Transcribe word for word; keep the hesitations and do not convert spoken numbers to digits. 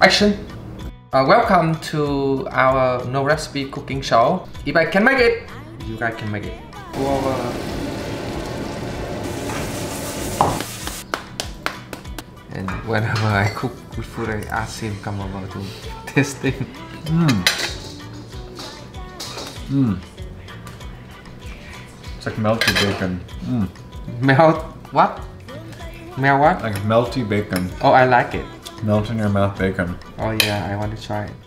Action! Uh, welcome to our no recipe cooking show. If I can make it, you guys can make it. Go over. And whenever I cook with food, I ask him come over to testing. Mmm. Mmm. It's like melty bacon. Mmm. Melt what? Melt what? Like melty bacon. Oh, I like it. Melt in your mouth bacon. Oh yeah, I want to try it.